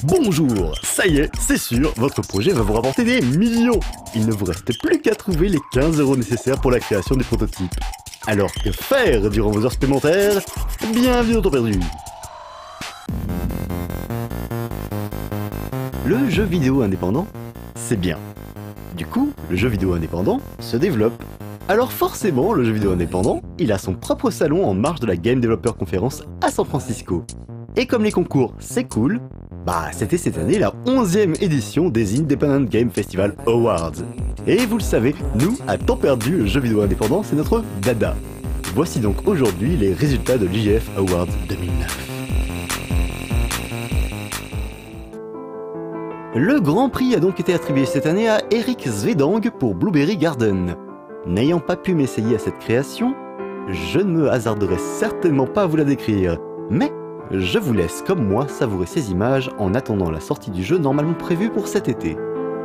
Bonjour, ça y est, c'est sûr, votre projet va vous rapporter des millions. Il ne vous reste plus qu'à trouver les 15 € nécessaires pour la création du prototype. Alors que faire durant vos heures supplémentaires? Bienvenue dans Temps Perdu. Le jeu vidéo indépendant, c'est bien. Du coup, le jeu vidéo indépendant se développe. Alors forcément, le jeu vidéo indépendant, il a son propre salon en marge de la Game Developer Conference à San Francisco. Et comme les concours, c'est cool, c'était cette année la 11e édition des Independent Game Festival Awards. Et vous le savez, nous, à Temps Perdu, le jeu vidéo indépendant, c'est notre dada. Voici donc aujourd'hui les résultats de l'IGF Awards 2009. Le Grand Prix a donc été attribué cette année à Eric Zvedang pour Blueberry Garden. N'ayant pas pu m'essayer à cette création, je ne me hasarderai certainement pas à vous la décrire, mais je vous laisse comme moi savourer ces images en attendant la sortie du jeu normalement prévue pour cet été.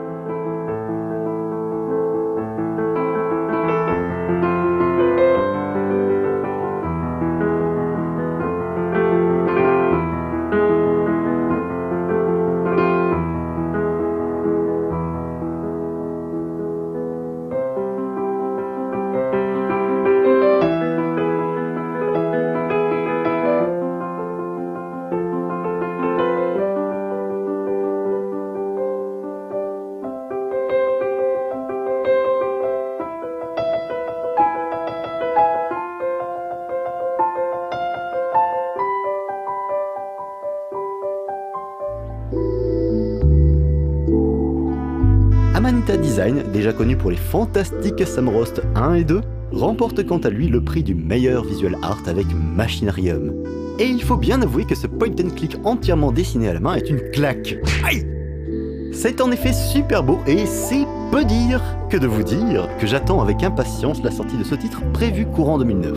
Amanita Design, déjà connu pour les fantastiques Samrost 1 et 2, remporte quant à lui le prix du meilleur visual art avec Machinarium. Et il faut bien avouer que ce point and click entièrement dessiné à la main est une claque. Aïe! C'est en effet super beau et c'est peu dire que de vous dire que j'attends avec impatience la sortie de ce titre prévu courant 2009.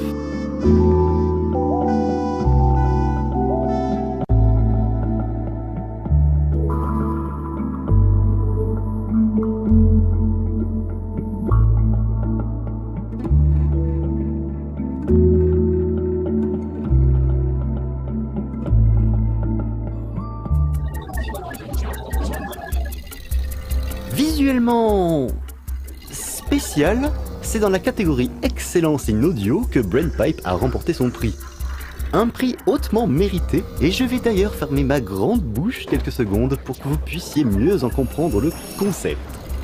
Visuellement spécial, c'est dans la catégorie Excellence in Audio que Brainpipe a remporté son prix. Un prix hautement mérité, et je vais d'ailleurs fermer ma grande bouche quelques secondes pour que vous puissiez mieux en comprendre le concept.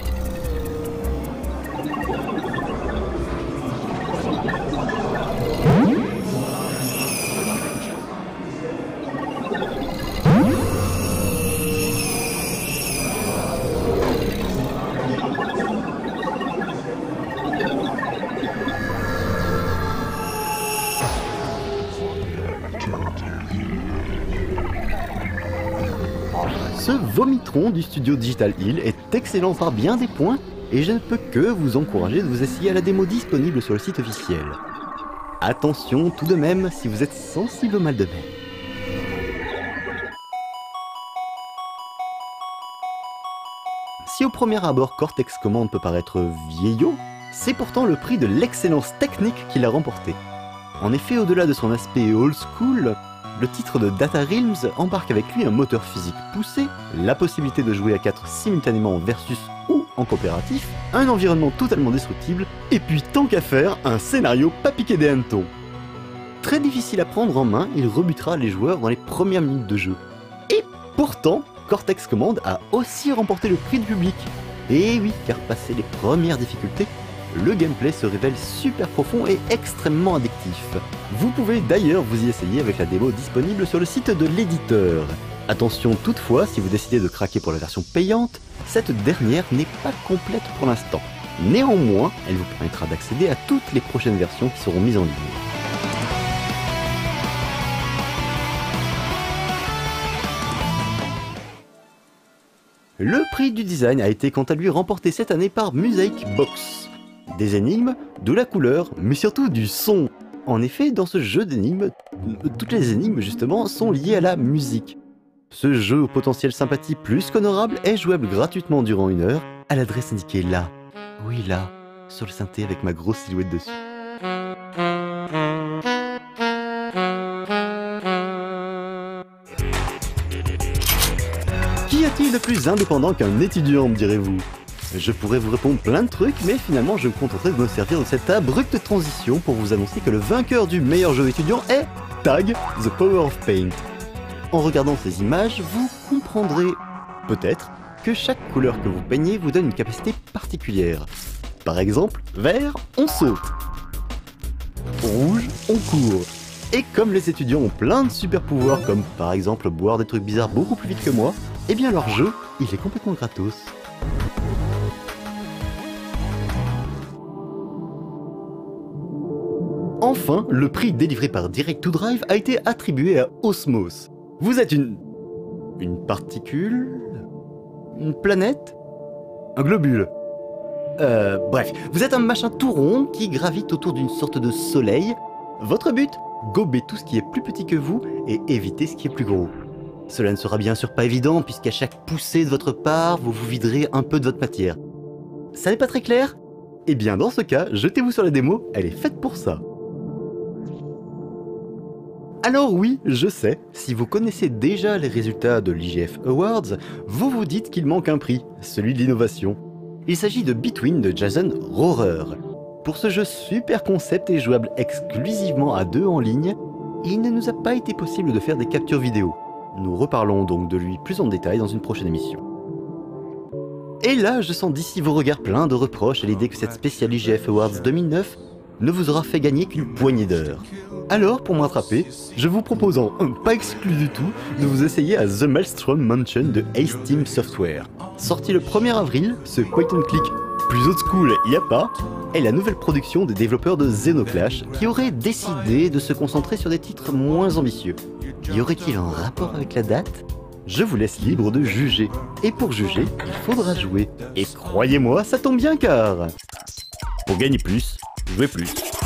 Ce vomitron du studio Digital Hill est excellent par bien des points et je ne peux que vous encourager de vous essayer à la démo disponible sur le site officiel. Attention tout de même si vous êtes sensible au mal de mer. Si au premier abord Cortex Command peut paraître vieillot, c'est pourtant le prix de l'excellence technique qu'il a remporté. En effet, au-delà de son aspect old school, le titre de Data Realms embarque avec lui un moteur physique poussé, la possibilité de jouer à 4 simultanément en versus ou en coopératif, un environnement totalement destructible, et puis tant qu'à faire, un scénario pas piqué des hannetons. Très difficile à prendre en main, il rebutera les joueurs dans les premières minutes de jeu. Et pourtant, Cortex Command a aussi remporté le prix du public. Et oui, car passé les premières difficultés, le gameplay se révèle super profond et extrêmement addictif. Vous pouvez d'ailleurs vous y essayer avec la démo disponible sur le site de l'éditeur. Attention toutefois, si vous décidez de craquer pour la version payante, cette dernière n'est pas complète pour l'instant. Néanmoins, elle vous permettra d'accéder à toutes les prochaines versions qui seront mises en ligne. Le prix du design a été quant à lui remporté cette année par Mosaic Box. Des énigmes, de la couleur, mais surtout du son. En effet, dans ce jeu d'énigmes, toutes les énigmes justement sont liées à la musique. Ce jeu au potentiel sympathie plus qu'honorable est jouable gratuitement durant 1 heure à l'adresse indiquée là. Oui là, sur le synthé avec ma grosse silhouette dessus. a-t-il de plus indépendant qu'un étudiant, me direz-vous? Je pourrais vous répondre plein de trucs, mais finalement je me contenterai de me servir de cette abrupte transition pour vous annoncer que le vainqueur du meilleur jeu étudiant est Tag, The Power of Paint. En regardant ces images, vous comprendrez peut-être que chaque couleur que vous peignez vous donne une capacité particulière. Par exemple, vert, on saute. Rouge, on court. Et comme les étudiants ont plein de super pouvoirs, comme par exemple boire des trucs bizarres beaucoup plus vite que moi, eh bien leur jeu, il est complètement gratos. Enfin, le prix délivré par Direct2Drive a été attribué à Osmos. Vous êtes une particule? Une planète? Un globule? Bref, vous êtes un machin tout rond qui gravite autour d'une sorte de soleil. Votre but? Gober tout ce qui est plus petit que vous et éviter ce qui est plus gros. Cela ne sera bien sûr pas évident puisqu'à chaque poussée de votre part, vous vous viderez un peu de votre matière. Ça n'est pas très clair? Eh bien dans ce cas, jetez-vous sur la démo, elle est faite pour ça. Alors oui, je sais, si vous connaissez déjà les résultats de l'IGF Awards, vous vous dites qu'il manque un prix, celui de l'innovation. Il s'agit de Between de Jason Rohrer. Pour ce jeu super concept et jouable exclusivement à 2 en ligne, il ne nous a pas été possible de faire des captures vidéo. Nous reparlons donc de lui plus en détail dans une prochaine émission. Et là, je sens d'ici vos regards pleins de reproches à l'idée que cette spéciale IGF Awards 2009 ne vous aura fait gagner qu'une poignée d'heures. Alors, pour m'attraper, je vous propose en pas exclu du tout de vous essayer à The Maelstrom Mansion de Ace Team Software. Sorti le 1er avril, ce point and click plus old school y a pas est la nouvelle production des développeurs de Xenoclash qui auraient décidé de se concentrer sur des titres moins ambitieux. Y aurait-il un rapport avec la date? Je vous laisse libre de juger. Et pour juger, il faudra jouer. Et croyez-moi, ça tombe bien car... Pour gagner plus, jouez plus.